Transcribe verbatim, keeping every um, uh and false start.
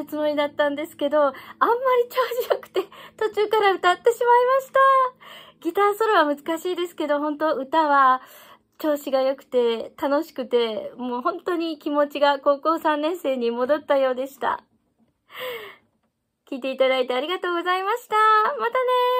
つもりだったんですけど、あんまり調子よくて途中から歌ってしまいました。ギターソロは難しいですけど、本当歌は調子が良くて楽しくて、もう本当に気持ちが高校さんねん生に戻ったようでした。聞いていただいてありがとうございました。またねー。